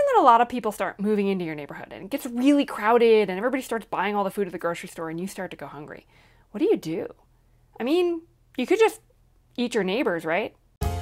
that a lot of people start moving into your neighborhood and it gets really crowded and everybody starts buying all the food at the grocery store and you start to go hungry. What do? I mean, you could just eat your neighbors, right?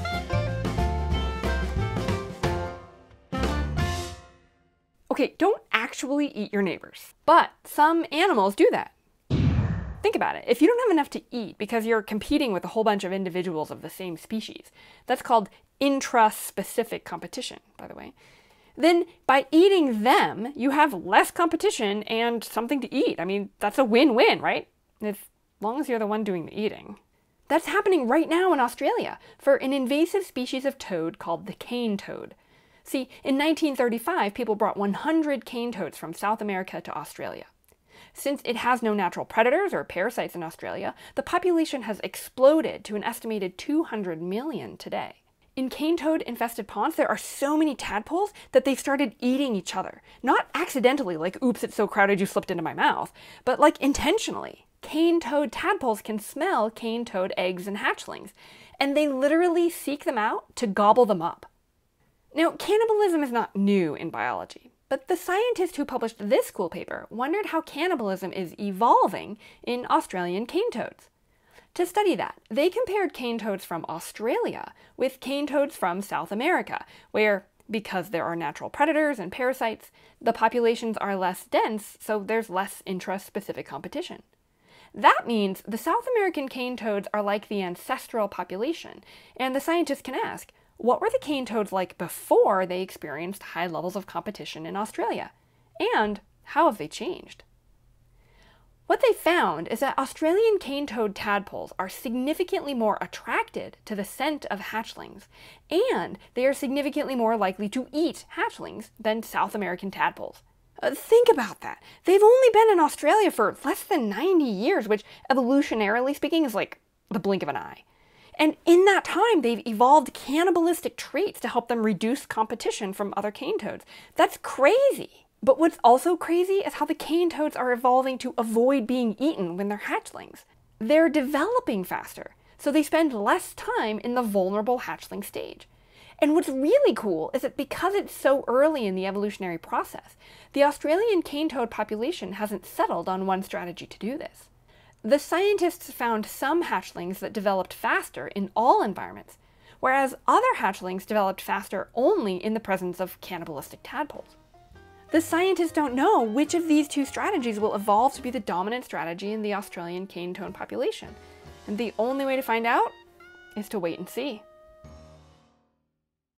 Okay, don't actually eat your neighbors, but some animals do that. Think about it. If you don't have enough to eat because you're competing with a whole bunch of individuals of the same species, that's called intraspecific competition, by the way, then by eating them, you have less competition and something to eat. I mean, that's a win-win, right? As long as you're the one doing the eating. That's happening right now in Australia for an invasive species of toad called the cane toad. See, in 1935, people brought 100 cane toads from South America to Australia. Since it has no natural predators or parasites in Australia, the population has exploded to an estimated 200 million today. In cane toad infested ponds, there are so many tadpoles that they've started eating each other. Not accidentally, like, oops, it's so crowded you slipped into my mouth, but like intentionally. Cane toad tadpoles can smell cane toad eggs and hatchlings, and they literally seek them out to gobble them up. Now, cannibalism is not new in biology, but the scientists who published this cool paper wondered how cannibalism is evolving in Australian cane toads. To study that, they compared cane toads from Australia with cane toads from South America, where, because there are natural predators and parasites, the populations are less dense, so there's less intraspecific competition. That means the South American cane toads are like the ancestral population, and the scientists can ask, what were the cane toads like before they experienced high levels of competition in Australia? And how have they changed? What they found is that Australian cane toad tadpoles are significantly more attracted to the scent of hatchlings, and they are significantly more likely to eat hatchlings than South American tadpoles. Think about that. They've only been in Australia for less than 90 years, which evolutionarily speaking is like the blink of an eye. And in that time, they've evolved cannibalistic traits to help them reduce competition from other cane toads. That's crazy. But what's also crazy is how the cane toads are evolving to avoid being eaten when they're hatchlings. They're developing faster, so they spend less time in the vulnerable hatchling stage. And what's really cool is that because it's so early in the evolutionary process, the Australian cane toad population hasn't settled on one strategy to do this. The scientists found some hatchlings that developed faster in all environments, whereas other hatchlings developed faster only in the presence of cannibalistic tadpoles. The scientists don't know which of these two strategies will evolve to be the dominant strategy in the Australian cane toad population, and the only way to find out is to wait and see.